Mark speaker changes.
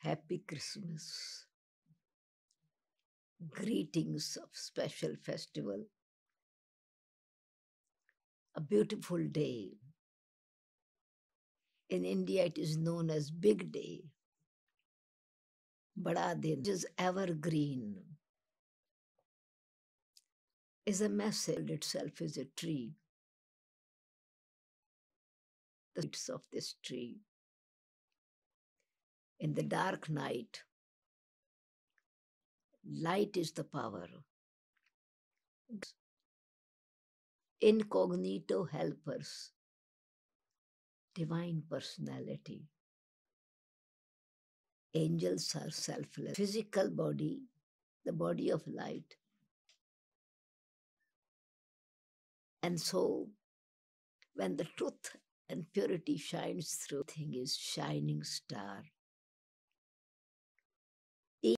Speaker 1: Happy Christmas. Greetings of special festival. A beautiful day. In India, it is known as Big Day. Bada Din is evergreen. Is a message itself is a tree. The seeds of this tree. In the dark night, light is the power. Incognito helpers. Divine personality. Angels are selfless. Physical body, the body of light. And so, when the truth and purity shines through, thing is shining star.